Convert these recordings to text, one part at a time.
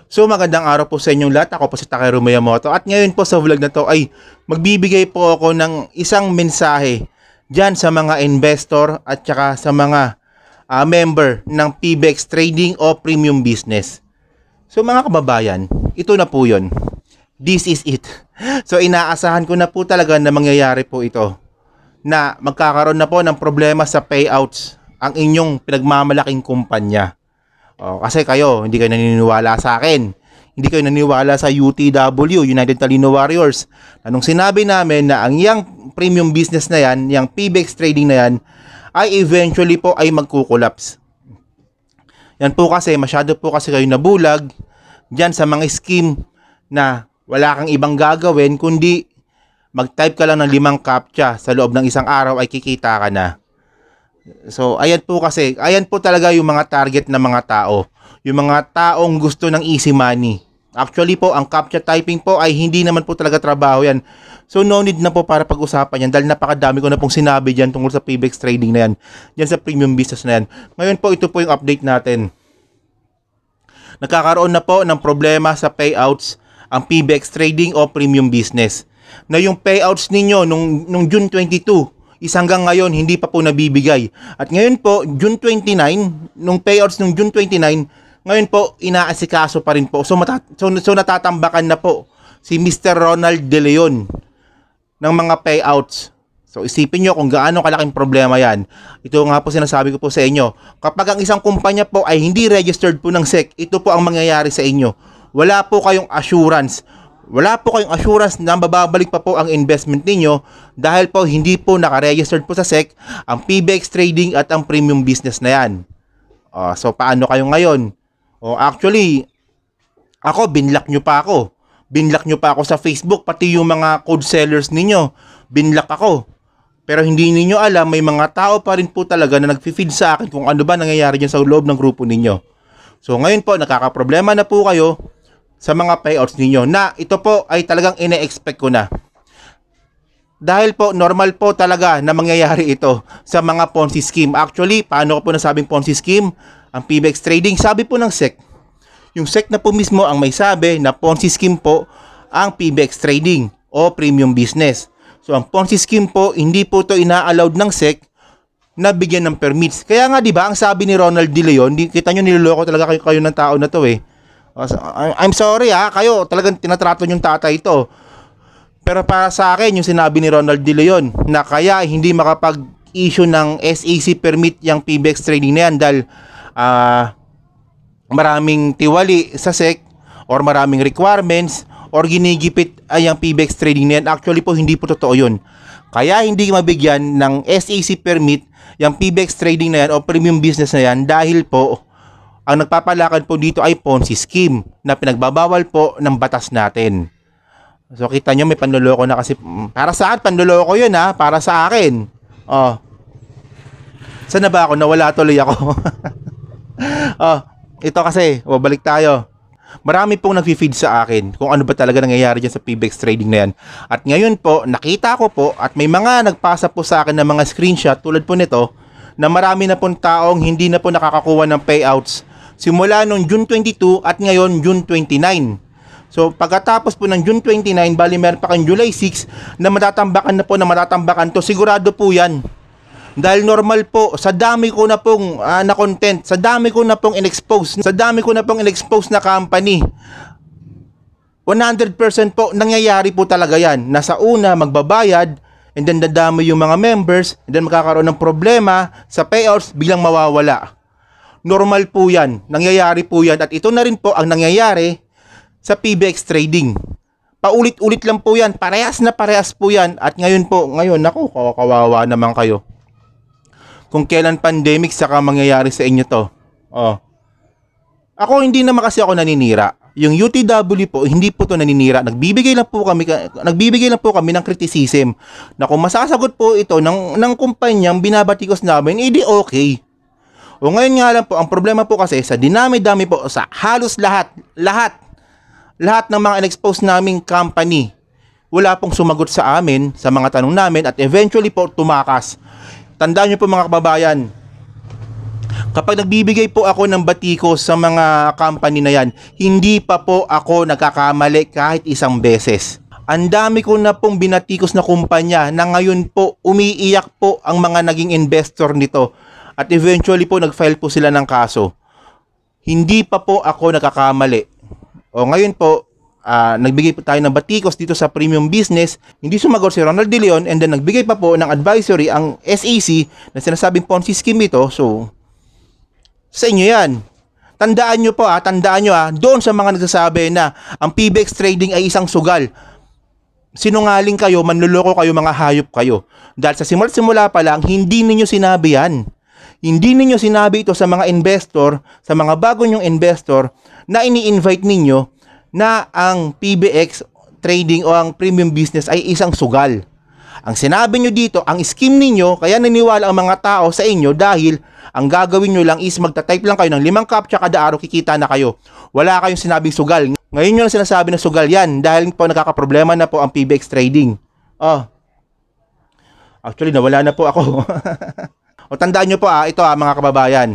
So magandang araw po sa inyong lahat. Ako po si Takeru Miyamoto at ngayon po sa vlog na to ay magbibigay po ako ng isang mensahe dyan sa mga investor at saka sa mga member ng PBEX Trading o Premium Business. So mga kababayan, ito na po yun. This is it. So inaasahan ko na po talaga na mangyayari po ito, na magkakaroon na po ng problema sa payouts ang inyong pinagmamalaking kumpanya. Kasi kayo, hindi kayo naniniwala sa akin. Hindi kayo naniniwala sa UTW, United Talino Warriors. Anong sinabi namin na ang yang premium business na yan, yung PBEX trading na yan, ay eventually po ay magkukulaps. Yan po kasi, masyado po kasi kayo nabulag dyan sa mga scheme na wala kang ibang gagawin, kundi mag-type ka lang ng 5 CAPTCHA sa loob ng isang araw ay kikita ka na. So, ayan po kasi, ayan po talaga yung mga target ng mga tao. Yung mga taong gusto ng easy money. Actually po, ang CAPTCHA typing po ay hindi naman po talaga trabaho yan. So, no need na po para pag-usapan yan dahil napakadami ko na pong sinabi dyan tungkol sa PBEX trading na yan. Dyan sa premium business na yan. Ngayon po, ito po yung update natin. Nagkakaroon na po ng problema sa payouts ang PBEX trading o premium business. Na yung payouts ninyo nung June 22, hanggang ngayon hindi pa po nabibigay. At ngayon po, June 29, nung payouts nung June 29, ngayon po inaasikaso pa rin po. So natatambakan na po si Mr. Ronald De Leon ng mga payouts. So isipin nyo kung gaano kalaking problema yan. Ito nga po sinasabi ko po sa inyo. Kapag ang isang kumpanya po ay hindi registered po ng SEC, ito po ang mangyayari sa inyo. Wala po kayong assurance. Wala po kayong assurance na mababalik pa po ang investment ninyo dahil po hindi po nakaregistered po sa SEC ang PBEX trading at ang premium business na yan. So paano kayo ngayon? Actually, ako, binlock nyo pa ako. Binlock nyo pa ako sa Facebook, pati yung mga code sellers ninyo. Binlock ako. Pero hindi ninyo alam, may mga tao pa rin po talaga na nag-feed sa akin kung ano ba nangyayari dyan sa loob ng grupo ninyo. So ngayon po, nakakaproblema na po kayo sa mga payouts ninyo na ito po ay talagang ine-expect ko na. Dahil po normal po talaga na mangyayari ito sa mga Ponzi scheme. Actually, paano ko po nasabing Ponzi scheme? Ang PBEX trading, sabi po ng SEC. Yung SEC na po mismo ang may sabi na Ponzi scheme po ang PBEX trading o premium business. So ang Ponzi scheme po, hindi po ito ina-allowed ng SEC na bigyan ng permits. Kaya nga 'di ba, ang sabi ni Ronald De Leon, kita nyo niloloko talaga kayo ng tao na to eh. I'm sorry kayo talagang tinatrato yung tatay ito. Pero para sa akin, yung sinabi ni Ronald De Leon na kaya hindi makapag-issue ng SEC permit yung PBEX trading na yan dahil maraming tiwali sa SEC or maraming requirements or ginigipit ay yung PBEX trading na yan. Actually po, hindi po totoo yun. Kaya hindi mabigyan ng SEC permit yung PBEX trading na yan o premium business na yan dahil po ang nagpapalakad po dito ay Ponzi scheme na pinagbabawal po ng batas natin. So kita nyo may panloloko na kasi. Para sa akin, panloloko yun para sa akin. Saan na ba ako? Nawala tuloy ako. Ito kasi, balik tayo. Marami pong nag-feed sa akin kung ano ba talaga nangyayari dyan sa PBEX trading na yan. At ngayon po, nakita ko po at may mga nagpasa po sa akin ng mga screenshot tulad po nito na marami na pong taong hindi na po nakakakuha ng payouts simula nung June 22 at ngayon June 29. So pagkatapos po ng June 29, bali meron pa kang July 6 na matatambakan to. Sigurado po yan. Dahil normal po, sa dami ko na pong na content, sa dami ko na pong in-expose na company, 100% po nangyayari po talaga yan. Nasa una, magbabayad, and then dadami yung mga members, and then magkakaroon ng problema sa payouts, biglang mawawala. Normal po yan. Nangyayari po yan. At ito na rin po ang nangyayari sa PBEX trading. Paulit-ulit lang po yan. Parehas na parehas po yan. At ngayon po, naku, kawawa naman kayo. Kung kailan pandemic saka mangyayari sa inyo to. Ako hindi naman kasi ako naninira. Yung UTW po, hindi po to naninira. Nagbibigay lang po kami ng criticism na kung masasagot po ito ng kumpanyang binabatikos namin, edi okay. Ngayon nga lang po, ang problema po kasi sa dinami-dami po, sa halos lahat ng mga in-expose naming company, wala pong sumagot sa amin, sa mga tanong namin, at eventually po tumakas. Tandaan nyo po mga kababayan, Kapag nagbibigay po ako ng batikos sa mga company na yan, hindi pa po ako nagkakamali kahit isang beses. Ang dami ko na pong binatikos na kumpanya na ngayon po umiiyak po ang mga naging investor nito at eventually po nag-file po sila ng kaso. Hindi pa po ako nagkakamali. O ngayon po, nagbigay po tayo ng batikos dito sa premium business, hindi sumagot si Ronald De Leon, and then nagbigay pa po ng advisory ang SEC na sinasabing Ponzi scheme ito. So, sa inyo yan. Tandaan nyo po doon sa mga nagsasabi na ang PBX trading ay isang sugal. Sinungaling kayo, manluloko kayo, mga hayop kayo. Dahil sa simula pa lang, hindi ninyo sinabi yan. Hindi ninyo sinabi ito sa mga investor, sa mga bago nyong investor na ini-invite ninyo na ang PBX trading o ang premium business ay isang sugal. Ang sinabi nyo dito, ang scheme ninyo, kaya naniwala ang mga tao sa inyo dahil ang gagawin nyo lang is magta-type lang kayo ng 5 captcha kada araw, kikita na kayo. Wala kayong sinabing sugal. Ngayon nyo lang sinasabi na sugal yan dahil po nakakaproblema na po ang PBX trading. Actually, nawala na po ako. O tandaan nyo po ito mga kababayan.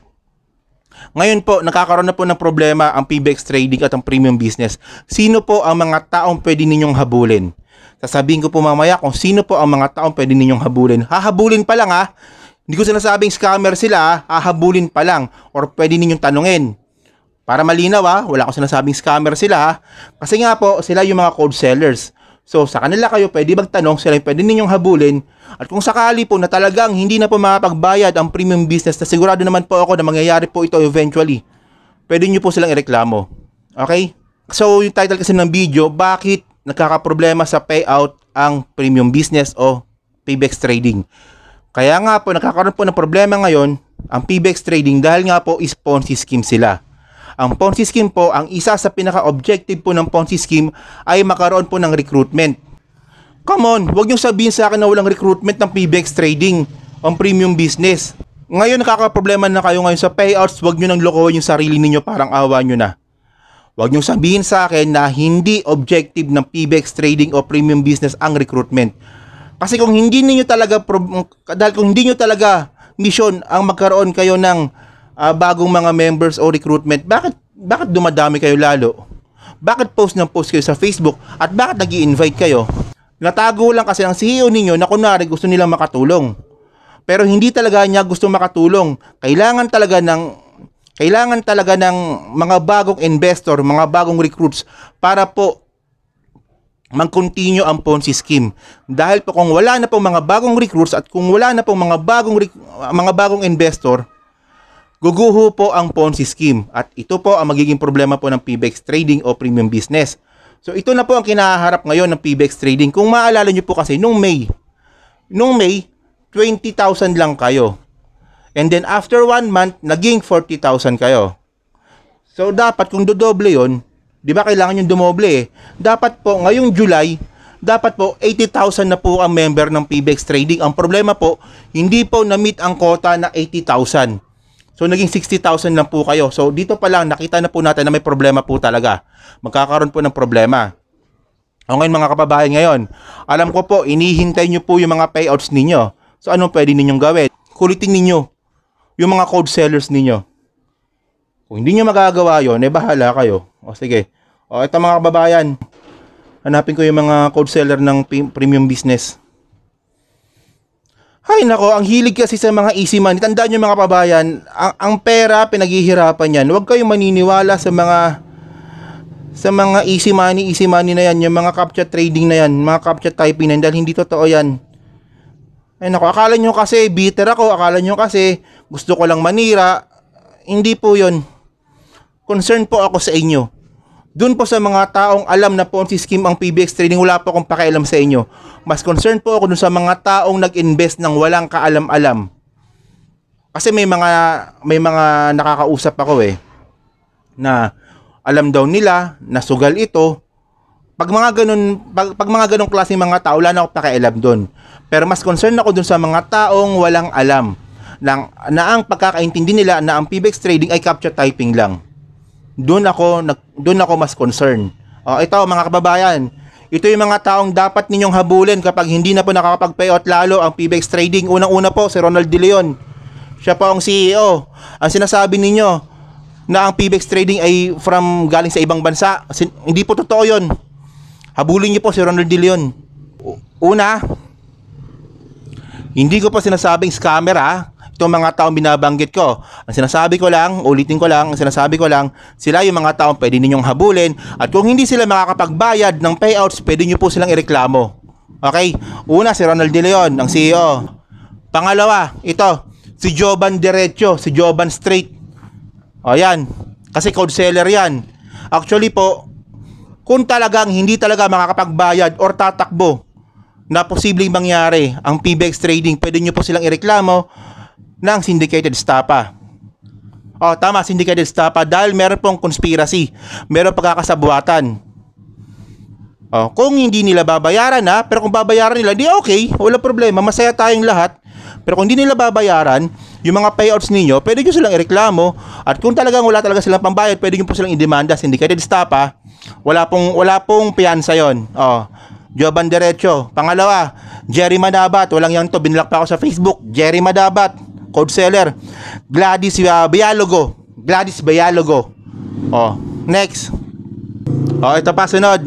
Ngayon po, nakakaroon na po ng problema ang PBX trading at ang premium business. Sino po ang mga taong pwede ninyong habulin? Sasabihin ko po mamaya kung sino po ang mga taong pwede ninyong habulin. Hahabulin pa lang Hindi ko sinasabing scammer sila, hahabulin pa lang or pwede ninyong tanungin. Para malinaw wala akong sinasabing scammer sila kasi nga po sila yung mga code sellers. So sa kanila kayo pwede magtanong, sila yung pwede ninyong habulin. At kung sakali po na talagang hindi na po makapagbayad ang premium business, na sigurado naman po ako na mangyayari po ito eventually, pwede nyo po silang ireklamo. Okay? So yung title kasi ng video, bakit nagkakaproblema sa payout ang premium business o PBX trading? Kaya nga po nagkakaroon po ng problema ngayon ang PBX trading dahil nga po is Ponzi scheme sila. Ang Ponzi scheme po, ang isa sa pinaka-objective po ng Ponzi scheme ay makaroon po ng recruitment. Come on, huwag niyong sabihin sa akin na walang recruitment ng PBX trading ang premium business. Ngayon nakakaproblema na kayo ngayon sa payouts, huwag niyo nang lokohin yung sarili niyo, parang awa niyo na. Huwag niyong sabihin sa akin na hindi objective ng PBX trading o premium business ang recruitment. Kasi kung hindi niyo talaga mission ang magkaroon kayo ng bagong mga members o recruitment, bakit dumadami kayo lalo? Bakit post kayo sa Facebook at bakit nag-i-invite kayo? Natago lang kasi ang CEO ninyo na kunwari gusto nilang makatulong. Pero hindi talaga niya gusto makatulong. Kailangan talaga ng mga bagong investor, mga bagong recruits para po mag-continue ang Ponzi scheme. Dahil po kung wala na pong mga bagong recruits at kung wala na pong mga bagong investor, guguho po ang Ponzi scheme. At ito po ang magiging problema po ng PBX trading o premium business. So ito na po ang kinaharap ngayon ng PBX trading. Kung maalala nyo po kasi nung May 20,000 lang kayo. And then after 1 month, naging 40,000 kayo. So dapat kung dodoble yon, di ba kailangan yung dumoble Dapat po ngayong July, dapat po 80,000 na po ang member ng PBX trading. Ang problema po, hindi po na-meet ang quota na 80,000. So naging 60,000 lang po kayo. So dito pa lang nakita na po natin na may problema po talaga. Magkakaroon po ng problema. O ngayon mga kababayan ngayon, alam ko po inihintay nyo po yung mga payouts ninyo. So anong pwede ninyong gawin? Kulitin ninyo yung mga code sellers ninyo. Kung hindi nyo magagawa yun, bahala kayo. O sige. O ito mga kababayan, hanapin ko yung mga code seller ng premium business. Hay nako, ang hilig kasi sa mga easy money. Tandaan nyo mga kababayan, ang pera pinaghihirapan yan. Huwag kayong maniniwala sa mga easy money na yan, yung mga captcha trading na yan, mga captcha typing na yan, dahil hindi totoo yan. Ay nako, akala nyo kasi bitter ako, akala nyo kasi gusto ko lang manira. Hindi po yun. Concern po ako sa inyo. Doon po sa mga taong alam na Ponzi scheme ang PBX trading, wala po akong pakialam sa inyo. Mas concerned po ako doon sa mga taong nag-invest ng walang kaalam-alam. Kasi may mga nakakausap ako na alam daw nila na sugal ito. Pag mga ganong klaseng mga tao, wala na akong pakialam doon. Pero mas concerned ako doon sa mga taong walang alam na ang pagkakaintindi nila na ang PBX trading ay captcha typing lang. Doon ako mas concerned. Ito mga kababayan, ito yung mga taong dapat ninyong habulin kapag hindi na po nakakapag-payout lalo ang PBX trading. Unang-una po si Ronald De Leon. Siya po ang CEO. Ang sinasabi ninyo na ang PBEX Trading ay galing sa ibang bansa, hindi po totoo yun. Habulin niyo po si Ronald De Leon. Una, hindi ko po sinasabing scammer itong mga taong binabanggit ko. Ang sinasabi ko lang, ulitin ko lang, ang sinasabi ko lang, sila yung mga taong pwede ninyong habulin at kung hindi sila makakapagbayad ng payouts, pwede nyo po silang ireklamo. Okay? Una, si Ronald De Leon, ang CEO. Pangalawa, ito, si Jovan Diretso, si Jovan Straight. O yan, kasi code seller yan. Actually po, kung talagang hindi talaga makakapagbayad or tatakbo na posibleng mangyari ang PBEX Trading, pwede nyo po silang ireklamo ng syndicated estafa. Tama, syndicated estafa dahil meron pong conspiracy, meron pagkakasabuatan. Kung hindi nila babayaran pero kung babayaran nila, di okay, wala problema, masaya tayong lahat. Pero kung hindi nila babayaran, yung mga payouts ninyo, pwede nyo silang ireklamo. At kung talagang wala talaga silang pambayad, pwede nyo po silang idemanda, syndicated estafa. Wala pong piyansa yon. Jovan Diretso. Pangalawa, Jerry Madabat. Walang yan to, binlock pa ako sa Facebook. Jerry Madabat, code seller. Gladys Bayalogo. Next. Ito pa sunod.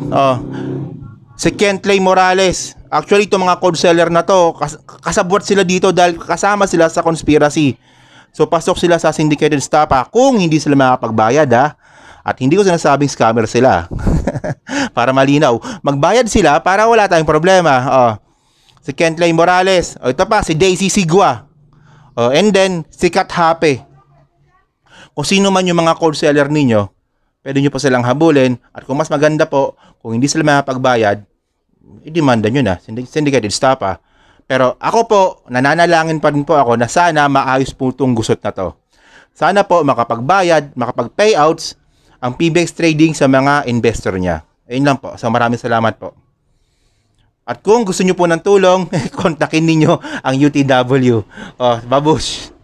Si Kentley Morales. Actually, itong mga code seller na to, kasabwat sila dito dahil kasama sila sa conspiracy. So, pasok sila sa syndicated estafa kung hindi sila makapagbayad At hindi ko sinasabing scammer sila. Para malinaw. Magbayad sila para wala tayong problema. Si Kentley Morales. Ito pa, si Daisy Sigua. And then, si Kat Hape. Kung sino man yung mga code seller ninyo, pwede nyo po silang habulin. At kung mas maganda po, kung hindi sila makapagbayad, i-demanda nyo na, syndicated estafa. Pero ako po, nananalangin pa rin po ako na sana maayos po itong gusot na to. Sana po makapagbayad, makapag-payouts ang PBEX Trading sa mga investor niya. Ayun lang po. So maraming salamat po. At kung gusto nyo po ng tulong, kontakin ninyo ang UTW. Babush!